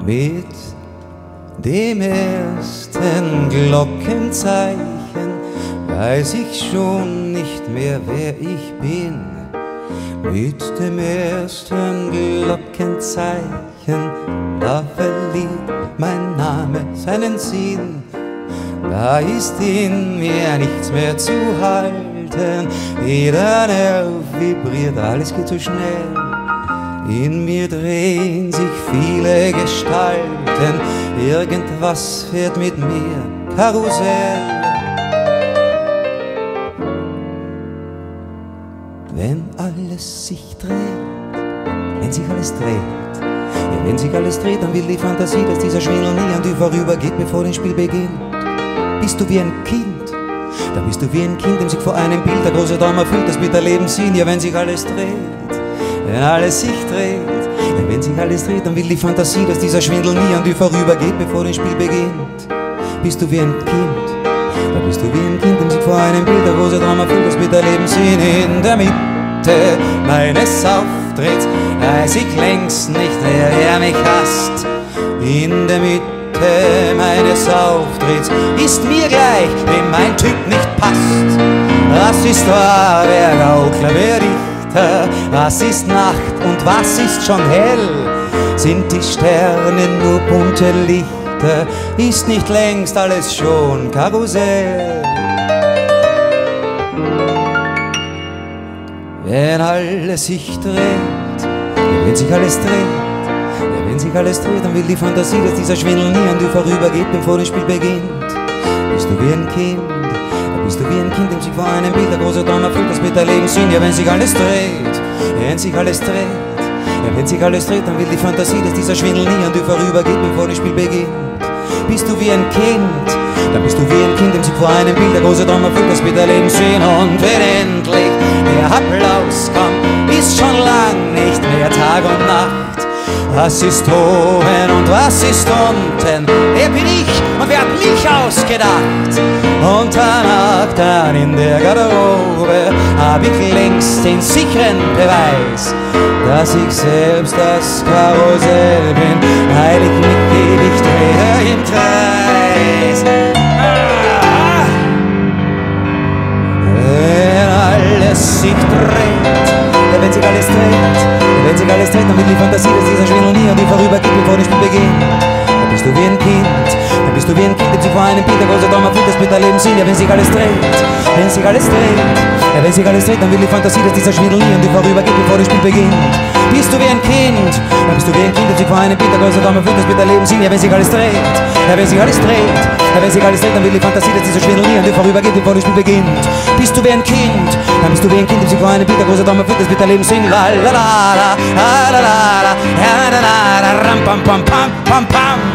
Mit dem ersten Glockenzeichen weiß ich schon nicht mehr, wer ich bin. Mit dem ersten Glockenzeichen, da verliert mein Name seinen Sinn. Da ist in mir nichts mehr zu halten, jeder Nerv vibriert, alles geht so schnell. In mir drehen sich viele Gestalten, irgendwas fährt mit mir Karussell. Wenn alles sich dreht, wenn sich alles dreht, ja, wenn sich alles dreht, dann will die Fantasie, dass dieser Schwindel nie an dir vorübergeht, bevor das Spiel beginnt. Bist du wie ein Kind, da bist du wie ein Kind, dem sich vor einem Bild der große Traum erfüllt, das mit der Lebenssinn, ja, wenn sich alles dreht, wenn alles sich dreht, ja, wenn sich alles dreht, dann will die Fantasie, dass dieser Schwindel nie an dir vorübergeht, bevor das Spiel beginnt. Bist du wie ein Kind, da bist du wie ein Kind, dem sich vor einem Bild der große Traum erfüllt, das mit der Lebenssinn. In der Mitte meines Auftritts weiß ich längst nicht, wer mich hasst. In der Mitte meines Auftritts ist mir gleich, wem mein Typ nicht passt. Was ist wahr, wer Gaukler, wer Dichter? Was ist Nacht und was ist schon hell? Sind die Sterne nur bunte Lichter? Ist nicht längst alles schon Karussell? Wenn alles sich dreht, ja, wenn sich alles dreht, ja, wenn sich alles dreht, dann will die Fantasie, dass dieser Schwindel nie an dir vorübergeht, bevor das Spiel beginnt. Bist du wie ein Kind, da bist du wie ein Kind, dem sich vor einem Bild der große Traum erfüllt, das mit der Lebenssinn. Ja, wenn sich alles dreht, wenn sich alles dreht, ja, wenn sich alles dreht, dann will die Fantasie, dass dieser Schwindel nie an dir vorübergeht, bevor das Spiel beginnt. Bist du wie ein Kind, dann bist du wie ein Kind, dem sich vor einem Bild der große Traum erfüllt, das mit der Lebenssinn. Und wenn endlich der Applaus kommt, ist schon lang nicht mehr Tag und Nacht. Was ist oben und was ist unten? Wer bin ich und wer hat mich ausgedacht? Und danach, dann in der Garderobe, hab ich längst den sicheren Beweis, dass ich selbst das Karussell bin, weil ich mich ewig drehe im Kreis. Wenn alles sich dreht, ja, wenn sich alles dreht, ja, wenn sich alles dreht, dann will die Fantasie, dass dieser Schwindel nie an dir vorübergeht, bevor das Spiel beginnt. Da bist du wie ein Kind, da bist du wie ein Kind, dem sich vor einem Bild der große Traum erfüllt, das mit der Lebenssinn. Ja, wenn sich alles dreht, wenn sich alles dreht, ja, wenn sich alles dreht, dann will die Fantasie, dass dieser Schwindel nie an dir vorübergeht, bevor das Spiel beginnt. Bist du wie ein Kind, da bist du wie ein Kind, dem sich vor einem Bild der große Traum erfüllt, das mit der Lebenssinn. Ja, wenn sich alles dreht, ja, wenn sich alles dreht, ja, wenn sich alles dreht, dann will die Fantasie, dass dieser Schwindel nie an dir vorübergeht, bevor das Spiel beginnt. Bist du wie ein Kind, dann bist du wie ein Kind, dem sich vor einem Bild der große Traum erfüllt, das mit der Lebenssinn. La la la la la la la la la la la la ram pam pam pam pam pam.